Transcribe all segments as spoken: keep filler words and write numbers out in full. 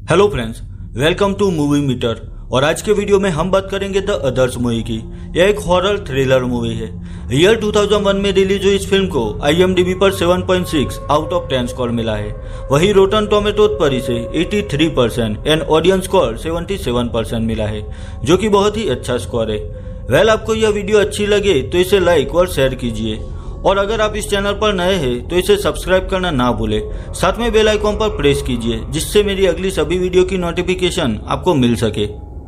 Hello friends, welcome to movie meter. और आज के वीडियो में हम बात करेंगे द अदर्स मूवी की। यह एक हॉरर थ्रिलर मूवी है। ईयर दो हज़ार एक में रिलीज हुई इस फिल्म को आई एम डी बी पर सात पॉइंट छह आउट ऑफ दस स्कोर मिला है। वही रोटन टोमेटो पर इसे तिरासी परसेंट एंड ऑडियंस स्कोर सतहत्तर परसेंट मिला है, जो कि बहुत ही अच्छा स्कोर है। वेल, आपको यह वीडियो अच्छी लगे तो इसे लाइक और शेयर कीजिए, और अगर आप इस चैनल पर नए हैं तो इसे सब्सक्राइब करना ना भूलें। साथ में बेल आइकॉन पर प्रेस कीजिए, जिससे मेरी अगली सभी वीडियो की नोटिफिकेशन आपको मिल सके।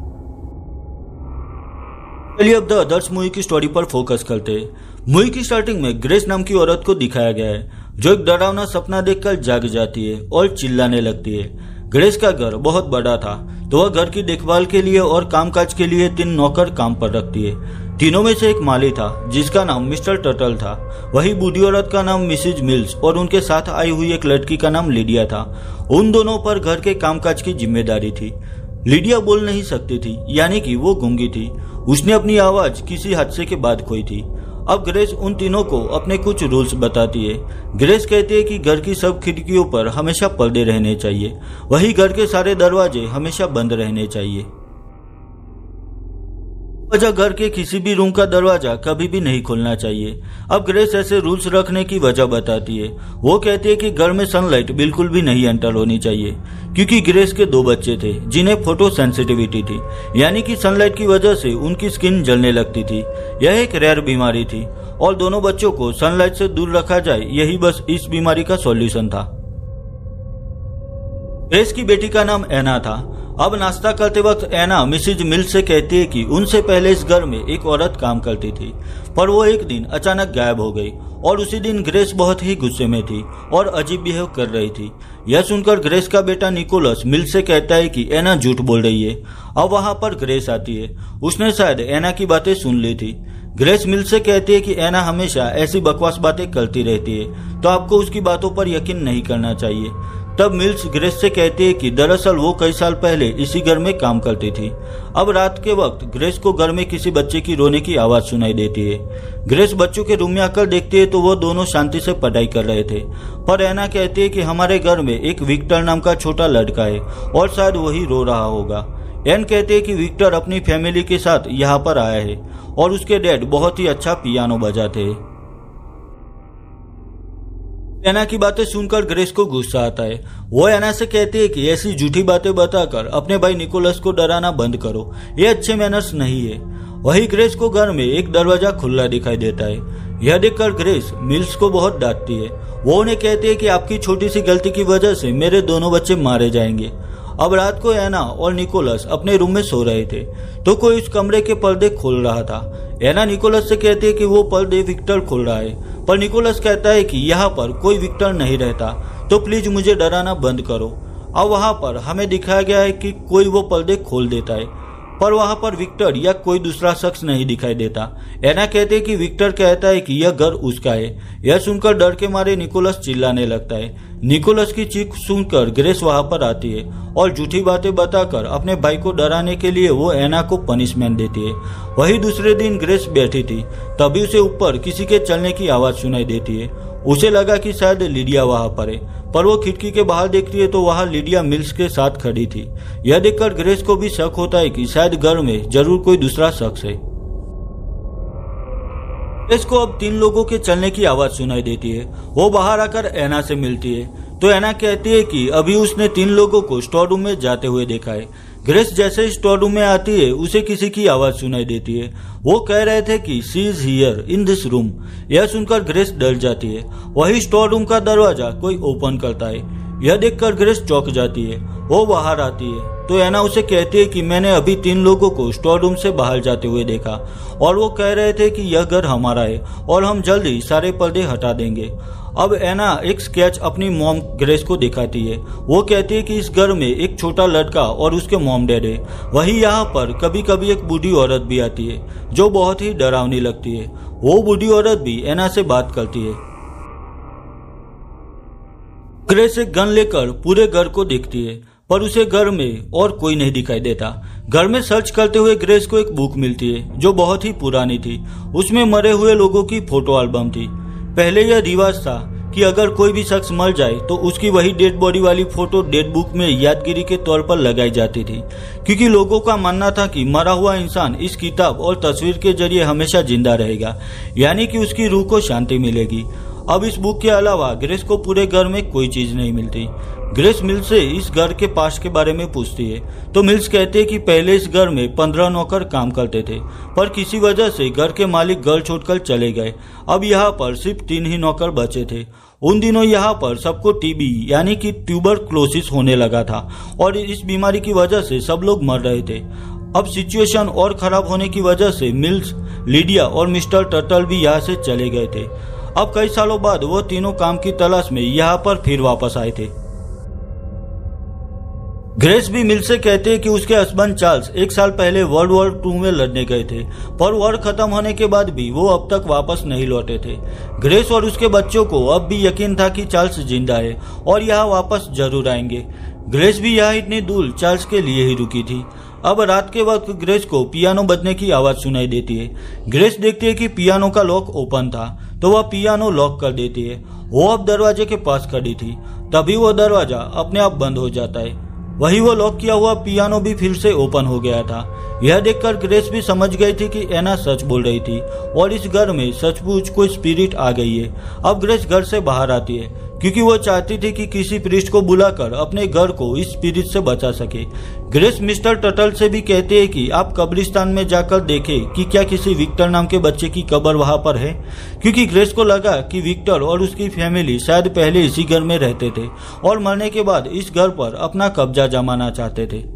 चलिए अब द अदर्स मूवी की स्टोरी पर फोकस करते हैं। मूवी की स्टार्टिंग में ग्रेस नाम की औरत को दिखाया गया है, जो एक डरावना सपना देखकर जाग जाती है और चिल्लाने लगती है। ग्रेस का घर बहुत बड़ा था, तो वह घर की देखभाल के लिए और कामकाज के लिए तीन नौकर काम पर रखती है। तीनों में से एक माली था, जिसका नाम मिस्टर टर्टल था। वही बूढ़ी औरत का नाम मिसेज मिल्स और उनके साथ आई हुई एक लड़की का नाम लिडिया था। उन दोनों पर घर के कामकाज की जिम्मेदारी थी। लिडिया बोल नहीं सकती थी, यानी कि वो गूंगी थी। उसने अपनी आवाज किसी हादसे के बाद खोई थी। अब ग्रेस उन तीनों को अपने कुछ रूल्स बताती है। ग्रेस कहती है कि घर की सब खिड़कियों पर हमेशा पर्दे रहने चाहिए, वही घर के सारे दरवाजे हमेशा बंद रहने चाहिए। वजह घर के किसी भी रूम का दरवाजा कभी भी नहीं खोलना चाहिए। अब ग्रेस ऐसे रूल्स रखने की वजह बताती है। वो कहती है कि घर में सनलाइट बिल्कुल भी नहीं एंटर होनी चाहिए, क्योंकि ग्रेस के दो बच्चे थे जिन्हें फोटो सेंसिटिविटी थी, यानी कि सनलाइट की वजह से उनकी स्किन जलने लगती थी। यह एक रेयर बीमारी थी और दोनों बच्चों को सनलाइट से दूर रखा जाए, यही बस इस बीमारी का सॉल्यूशन था। ग्रेस की बेटी का नाम एना था। अब नाश्ता करते वक्त एना मिसेज मिल्स से कहती है कि उनसे पहले इस घर में एक औरत काम करती थी, पर वो एक दिन अचानक गायब हो गई। और उसी दिन ग्रेस बहुत ही गुस्से में थी और अजीब बिहेव कर रही थी। यह सुनकर ग्रेस का बेटा निकोलस मिल्स से कहता है कि एना झूठ बोल रही है। अब वहां पर ग्रेस आती है। उसने शायद एना की बातें सुन ली थी। ग्रेस मिल्स से कहती है कि एना हमेशा ऐसी बकवास बातें करती रहती है, तो आपको उसकी बातों पर यकीन नहीं करना चाहिए। तब मिल्स ग्रेस से कहती है कि दरअसल वो कई साल पहले इसी घर में काम करती थी। अब रात के वक्त ग्रेस को घर में किसी बच्चे की रोने की आवाज सुनाई देती है। ग्रेस बच्चों के रूम में आकर देखती है तो वो दोनों शांति से पढ़ाई कर रहे थे। पर एना कहती है कि हमारे घर में एक विक्टर नाम का छोटा लड़का है और शायद वही रो रहा होगा। एन कहते हैं कि विक्टर अपनी फैमिली के साथ यहाँ पर आया है और उसके डैड बहुत ही अच्छा पियानो बजाते हैं। एना की बातें सुनकर ग्रेस को गुस्सा आता है। वो एना से कहती है कि ऐसी झूठी बातें बताकर अपने भाई निकोलस को डराना बंद करो, ये अच्छे मैनर्स नहीं है। वही ग्रेस को घर में एक दरवाजा खुला दिखाई देता है। यह देखकर ग्रेस मिल्स को बहुत डांटती है। वो उन्हें कहती है कि आपकी छोटी सी गलती की वजह से मेरे दोनों बच्चे मारे जाएंगे। अब रात को एना और निकोलस अपने रूम में सो रहे थे, तो कोई उस कमरे के पर्दे खोल रहा था। एना निकोलस से कहती है कि वो पर्दे विक्टर खोल रहा है, पर निकोलस कहता है कि यहाँ पर कोई विक्टर नहीं रहता, तो प्लीज मुझे डराना बंद करो। अब वहाँ पर हमें दिखाया गया है कि कोई वो पर्दे खोल देता है, पर वहाँ पर विक्टर या कोई दूसरा शख्स नहीं दिखाई देता। एना कहते हैं कि विक्टर कहता है कि यह घर उसका है। यह सुनकर डर के मारे निकोलस चिल्लाने लगता है। निकोलस की चीख सुनकर ग्रेस वहां पर आती है और झूठी बातें बताकर अपने भाई को डराने के लिए वो एना को पनिशमेंट देती है। वही दूसरे दिन ग्रेस बैठी थी, तभी उसे ऊपर किसी के चलने की आवाज सुनाई देती है। उसे लगा कि शायद लिडिया वहां पर है, पर वो खिड़की के बाहर देखती है तो वहां लिडिया मिल्स के साथ खड़ी थी। यह देखकर ग्रेस को भी शक होता है कि शायद घर में जरूर कोई दूसरा शख्स है। ग्रेस को अब तीन लोगों के चलने की आवाज सुनाई देती है। वो बाहर आकर एना से मिलती है, तो एना कहती है कि अभी उसने तीन लोगों को स्टोर रूम में जाते हुए देखा है। ग्रेस जैसे ही स्टोर रूम में आती है, उसे किसी की आवाज सुनाई देती है। वो कह रहे थे कि she is here in this room. यह सुनकर ग्रेस डर जाती है। वही स्टोर रूम का दरवाजा कोई ओपन करता है। यह देखकर ग्रेस चौंक जाती है। वो बाहर आती है तो एना उसे कहती है कि मैंने अभी तीन लोगों को स्टोर रूम से बाहर जाते हुए देखा और वो कह रहे थे कि यह घर हमारा है और हम जल्द ही सारे पर्दे हटा देंगे। अब एना एक स्केच अपनी मॉम ग्रेस को दिखाती है। वो कहती है कि इस घर में एक छोटा लड़का और उसके मॉम डैड है। वही यहाँ पर कभी कभी एक बूढ़ी औरत भी आती है, जो बहुत ही डरावनी लगती है। वो बूढ़ी औरत भी एना से बात करती है। ग्रेस एक गन लेकर पूरे घर को देखती है, पर उसे घर में और कोई नहीं दिखाई देता। घर में सर्च करते हुए ग्रेस को एक बुक मिलती है, जो बहुत ही पुरानी थी। उसमें मरे हुए लोगों की फोटो एल्बम थी। पहले यह रिवाज था कि अगर कोई भी शख्स मर जाए तो उसकी वही डेड बॉडी वाली फोटो डेड बुक में यादगिरी के तौर पर लगाई जाती थी, क्योंकि लोगों का मानना था कि मरा हुआ इंसान इस किताब और तस्वीर के जरिए हमेशा जिंदा रहेगा, यानी कि उसकी रूह को शांति मिलेगी। अब इस बुक के अलावा ग्रेस को पूरे घर में कोई चीज नहीं मिलती। ग्रेस मिल्स से इस घर के पास्ट के बारे में पूछती है तो मिल्स कहते हैं कि पहले इस घर में पंद्रह नौकर काम करते थे, पर किसी वजह से घर के मालिक घर छोड़कर चले गए। अब यहाँ पर सिर्फ तीन ही नौकर बचे थे। उन दिनों यहाँ पर सबको टीबी यानी कि ट्यूबरक्लोसिस होने लगा था और इस बीमारी की वजह से सब लोग मर रहे थे। अब सिचुएशन और खराब होने की वजह से मिल्स, लिडिया और मिस्टर टर्टल भी यहाँ से चले गए थे। अब कई सालों बाद वो तीनों काम की तलाश में यहाँ पर फिर वापस आए थे। ग्रेस भी मिल्स से कहते हैं कि उसके हस्बैंड चार्ल्स एक साल पहले वर्ल्ड वॉर टू में लड़ने गए थे, पर वॉर खत्म होने के बाद भी वो अब तक वापस नहीं लौटे थे। ग्रेस और उसके बच्चों को अब भी यकीन था कि चार्ल्स जिंदा है और यहाँ वापस जरूर आएंगे। ग्रेस भी यहाँ इतनी दूर चार्ल्स के लिए ही रुकी थी। अब रात के वक्त ग्रेस को पियानो बजने की आवाज सुनाई देती है। ग्रेस देखती है कि पियानो का लॉक ओपन था, तो वह पियानो लॉक कर देती है। वो अब दरवाजे के पास खड़ी थी, तभी वो दरवाजा अपने आप बंद हो जाता है। वही वो लॉक किया हुआ पियानो भी फिर से ओपन हो गया था। यह देखकर ग्रेस भी समझ गई थी कि एना सच बोल रही थी और इस घर में सचमुच कोई स्पिरिट आ गई है। अब ग्रेस घर से बाहर आती है क्योंकि वो चाहती थी कि किसी प्रीस्ट को बुलाकर अपने घर को इस स्पिरिट से बचा सके। ग्रेस मिस्टर टर्टल से भी कहते हैं कि आप कब्रिस्तान में जाकर देखें कि क्या किसी विक्टर नाम के बच्चे की कब्र वहां पर है, क्योंकि ग्रेस को लगा कि विक्टर और उसकी फैमिली शायद पहले इसी घर में रहते थे और मरने के बाद इस घर पर अपना कब्जा जमाना चाहते थे।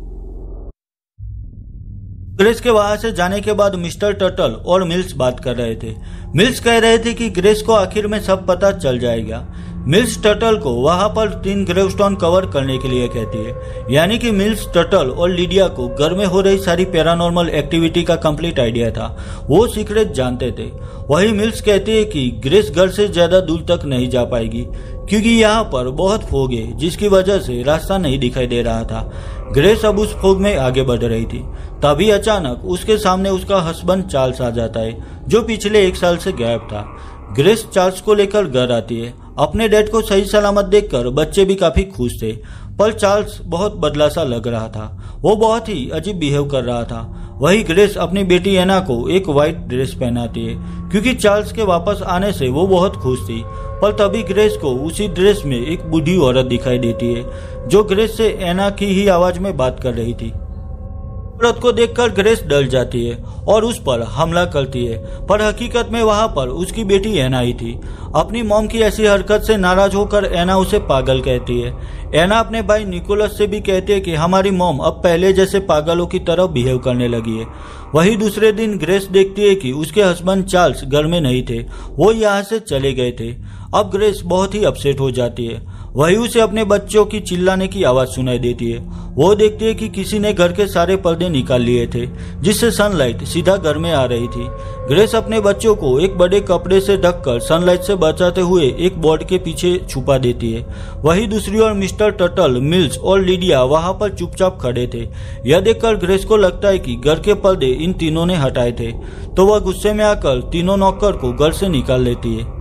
ग्रेस के वहां से जाने के बाद मिस्टर टर्टल और मिल्स बात कर रहे थे। मिल्स कह रहे थे कि ग्रेस को आखिर में सब पता चल जाएगा। मिल्स टर्टल को वहां पर तीन ग्रेवस्टोन कवर करने के लिए कहती है, यानी कि मिल्स टर्टल और लिडिया को घर में हो रही सारी पैरानॉर्मल एक्टिविटी का कंप्लीट आइडिया था। वो सीक्रेट जानते थे। वही मिल्स कहती है कि ग्रेस घर से ज्यादा दूर तक नहीं जा पाएगी क्योंकि यहाँ पर बहुत फोग है, जिसकी वजह से रास्ता नहीं दिखाई दे रहा था। ग्रेस अब उस फोग में आगे बढ़ रही थी, तभी अचानक उसके सामने उसका हस्बैंड चार्ल्स आ जाता है, जो पिछले एक साल से गायब था। ग्रेस चार्ल्स को लेकर घर आती है। अपने डैड को सही सलामत देखकर बच्चे भी काफी खुश थे, पर चार्ल्स बहुत बदला सा लग रहा था। वो बहुत ही अजीब बिहेव कर रहा था। वही ग्रेस अपनी बेटी एना को एक व्हाइट ड्रेस पहनाती है क्योंकि चार्ल्स के वापस आने से वो बहुत खुश थी, पर तभी ग्रेस को उसी ड्रेस में एक बूढ़ी औरत दिखाई देती है जो ग्रेस से एना की ही आवाज में बात कर रही थी। औरत को देखकर ग्रेस डर जाती है और उस पर हमला करती है, पर हकीकत में वहां पर उसकी बेटी एना ही थी। अपनी मॉम की ऐसी हरकत से नाराज होकर एना उसे पागल कहती है। एना अपने भाई निकोलस से भी कहती है कि हमारी मॉम अब पहले जैसे पागलों की तरह बिहेव करने लगी है। वही दूसरे दिन ग्रेस देखती है कि उसके हस्बैंड चार्ल्स घर में नहीं थे, वो यहाँ से चले गए थे। अब ग्रेस बहुत ही अपसेट हो जाती है। वही उसे अपने बच्चों की चिल्लाने की आवाज सुनाई देती है। वो देखती है कि किसी ने घर के सारे पर्दे निकाल लिए थे, जिससे सनलाइट सीधा घर में आ रही थी। ग्रेस अपने बच्चों को एक बड़े कपड़े से ढककर सनलाइट से बचाते हुए एक बोर्ड के पीछे छुपा देती है। वही दूसरी ओर मिस्टर टर्टल, मिल्स और लिडिया वहां पर चुपचाप खड़े थे। यह देखकर ग्रेस को लगता है कि घर के पर्दे इन तीनों ने हटाए थे, तो वह गुस्से में आकर तीनों नौकर को घर से निकाल लेती है।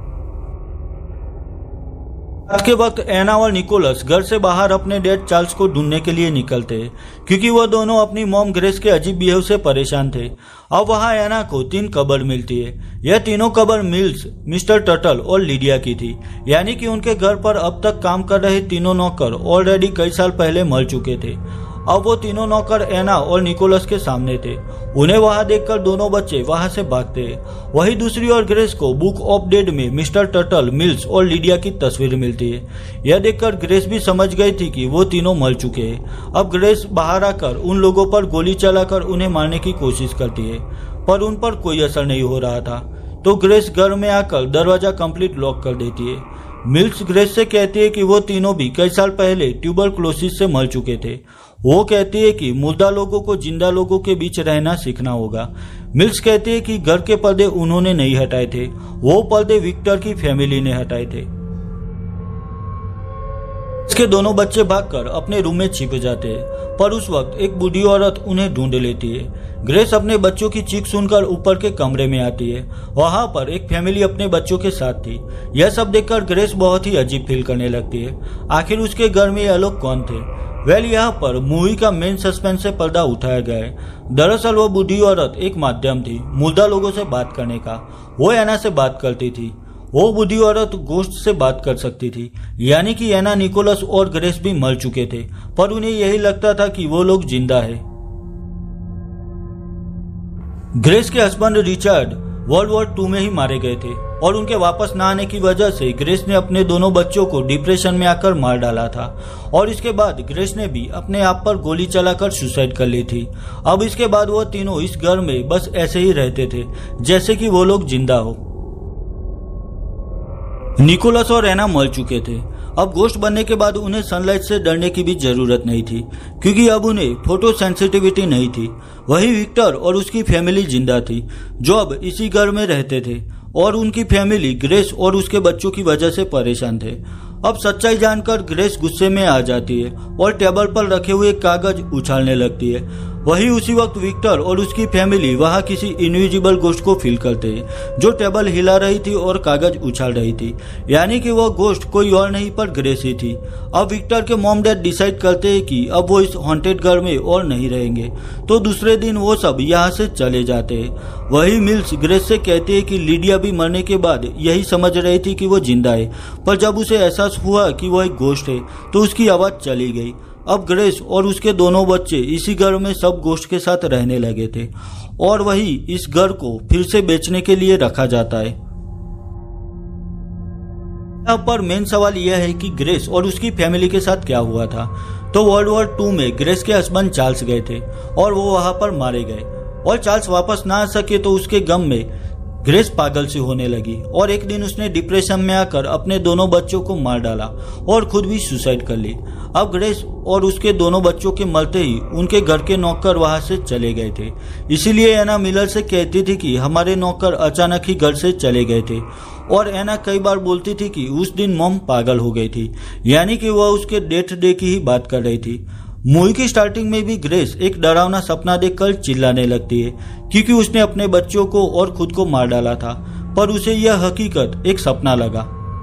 रात के वक्त एना और निकोलस घर से बाहर अपने डैड चार्ल्स को ढूंढने के लिए निकलते हैं क्योंकि वह दोनों अपनी मॉम ग्रेस के अजीब बिहेव से परेशान थे। अब वहां एना को तीन कब्र मिलती है। यह तीनों कब्र मिल्स, मिस्टर टर्टल और लिडिया की थी, यानी कि उनके घर पर अब तक काम कर रहे तीनों नौकर ऑलरेडी कई साल पहले मर चुके थे। अब वो तीनों नौकर एना और निकोलस के सामने थे। उन्हें वहां देखकर दोनों बच्चे वहां से भागते हैं। वही दूसरी ओर ग्रेस को बुक ऑफ डेड में मिस्टर टर्टल, मिल्स और लिडिया की तस्वीर मिलती है। यह देखकर ग्रेस भी समझ गई थी कि वो तीनों मर चुके हैं। अब ग्रेस बाहर आकर उन लोगों पर गोली चलाकर उन्हें मारने की कोशिश करती है, पर उन पर कोई असर नहीं हो रहा था। तो ग्रेस घर में आकर दरवाजा कंप्लीट लॉक कर देती है। मिल्स ग्रेस से कहती है कि वो तीनों भी कई साल पहले ट्यूबरक्लोसिस से मर चुके थे। वो कहती है कि मुर्दा लोगों को जिंदा लोगों के बीच रहना सीखना होगा। मिल्स कहती है कि घर के पर्दे उन्होंने नहीं हटाए थे, वो पर्दे विक्टर की फैमिली ने हटाए थे। उसके दोनों बच्चे भागकर अपने रूम में छिप जाते हैं, पर उस वक्त एक बूढ़ी औरत उन्हें ढूंढ लेती है। ग्रेस अपने बच्चों की चीख सुनकर ऊपर के कमरे में आती है। वहां पर एक फैमिली अपने बच्चों के साथ थी। यह सब देखकर ग्रेस बहुत ही अजीब फील करने लगती है। आखिर उसके घर में यह लोग कौन थे? वेल, यहाँ पर मूवी का मेन सस्पेंस से पर्दा उठाया गया है। दरअसल वो बूढ़ी औरत एक माध्यम थी मुर्दा लोगों से बात करने का। वो एना से बात करती थी। वो बूढ़ी औरत गोश्त से बात कर सकती थी, यानी कि एना, निकोलस और ग्रेस भी मर चुके थे, पर उन्हें यही लगता था कि वो लोग जिंदा है। ग्रेस के husband Richard world war two में ही मारे गए थे और उनके वापस न आने की वजह से ग्रेस ने अपने दोनों बच्चों को डिप्रेशन में आकर मार डाला था और इसके बाद ग्रेस ने भी अपने आप पर गोली चलाकर सुसाइड कर ली थी। अब इसके बाद वो तीनों इस घर में बस ऐसे ही रहते थे जैसे कि वो लोग जिंदा हो। निकोलस और एना मर चुके थे। अब गोश्त बनने के बाद उन्हें सनलाइट से डरने की भी जरूरत नहीं थी, क्योंकि अब उन्हें फोटो सेंसिटिविटी नहीं थी। वही विक्टर और उसकी फैमिली जिंदा थी, जो अब इसी घर में रहते थे और उनकी फैमिली ग्रेस और उसके बच्चों की वजह से परेशान थे। अब सच्चाई जानकर ग्रेस गुस्से में आ जाती है और टेबल पर रखे हुए कागज उछालने लगती है। वही उसी वक्त विक्टर और उसकी फैमिली वहां किसी इनविजिबल गोश्त को फील करते हैं, जो टेबल हिला रही थी और कागज उछाल रही थी, यानी कि वह गोश्त कोई और नहीं पर ग्रेस ही थी। अब विक्टर के मॉम डैड डिसाइड करते हैं कि अब वो इस हॉन्टेड घर में और नहीं रहेंगे, तो दूसरे दिन वो सब यहाँ से चले जाते हैं। वही मिल्स ग्रेस से कहते हैं कि लिडिया भी मरने के बाद यही समझ रही थी कि वो जिंदा है, पर जब उसे एहसास हुआ कि वो एक गोश्त है तो उसकी आवाज चली गई। अब ग्रेस और उसके दोनों बच्चे इसी घर में सब गोश्त के साथ रहने लगे थे और वही इस घर को फिर से बेचने के लिए रखा जाता है। यहाँ पर मेन सवाल यह है कि ग्रेस और उसकी फैमिली के साथ क्या हुआ था। तो वर्ल्ड वॉर टू में ग्रेस के हस्बैंड चार्ल्स गए थे और वो वहां पर मारे गए और चार्ल्स वापस ना आ सके तो उसके गम में ग्रेस पागल सी होने लगी और एक दिन उसने डिप्रेशन में आकर अपने दोनों बच्चों को मार डाला और खुद भी सुसाइड कर ली। अब ग्रेस और उसके दोनों बच्चों के मरते ही उनके घर के नौकर वहां से चले गए थे। इसीलिए एना मिलर से कहती थी कि हमारे नौकर अचानक ही घर से चले गए थे और एना कई बार बोलती थी कि उस दिन मॉम पागल हो गई थी, यानी कि वह उसके डेथ डे की ही बात कर रही थी। मूवी की स्टार्टिंग में भी ग्रेस एक डरावना सपना देखकर चिल्लाने लगती है, क्योंकि उसने अपने बच्चों को और खुद को मार डाला था, पर उसे यह हकीकत एक सपना लगा।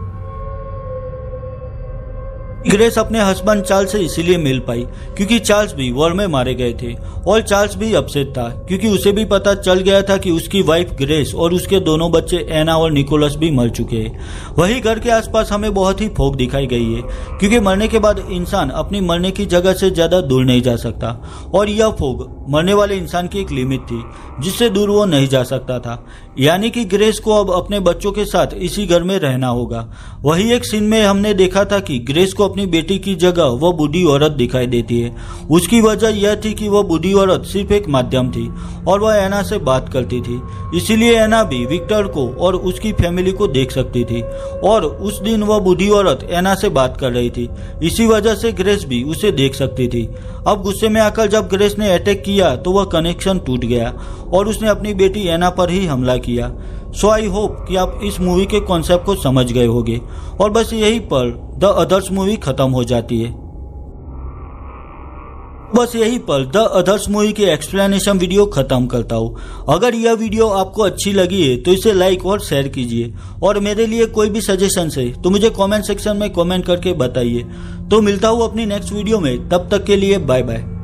ग्रेस अपने हस्बैंड चार्ल्स से इसीलिए मिल पाई क्योंकि चार्ल्स भी वॉर में मारे गए थे और चार्ल्स भी अपसेट था क्योंकि उसे भी पता चल गया था कि उसकी वाइफ ग्रेस और उसके दोनों बच्चे एना और निकोलस भी मर चुके हैं। वही घर के आसपास हमें बहुत ही फोग दिखाई गई है, क्योंकि मरने के बाद इंसान अपनी मरने की जगह से ज्यादा दूर नहीं जा सकता और यह फोग मरने वाले इंसान की एक लिमिट थी जिससे दूर वो नहीं जा सकता था, यानी कि ग्रेस को अब अपने बच्चों के साथ इसी घर में रहना होगा। वही एक सीन में हमने देखा था कि ग्रेस को अपनी बेटी की जगह वह बूढ़ी औरत दिखाई देती है। उसकी वजह यह थी कि वह बूढ़ी औरत सिर्फ एक माध्यम थी और वह एना से बात करती थी, इसीलिए एना भी विक्टर को और उसकी फैमिली को देख सकती थी और उस दिन वह बूढ़ी औरत एना से बात कर रही थी, इसी वजह से ग्रेस भी उसे देख सकती थी। अब गुस्से में आकर जब ग्रेस ने अटैक किया तो वह कनेक्शन टूट गया और उसने अपनी बेटी एना पर ही हमला किया। सो आई होप कि आप इस मूवी के कॉन्सेप्ट को समझ गए होंगे और बस यही पर द अदर्स मूवी खत्म हो जाती है। बस यही पर द अदर्स मूवी के एक्सप्लेनेशन वीडियो खत्म करता हूँ। अगर यह वीडियो आपको अच्छी लगी है तो इसे लाइक और शेयर कीजिए और मेरे लिए कोई भी सजेशन है तो मुझे कमेंट सेक्शन में कमेंट करके बताइए। तो मिलता हूँ अपनी नेक्स्ट वीडियो में, तब तक के लिए बाय बाय।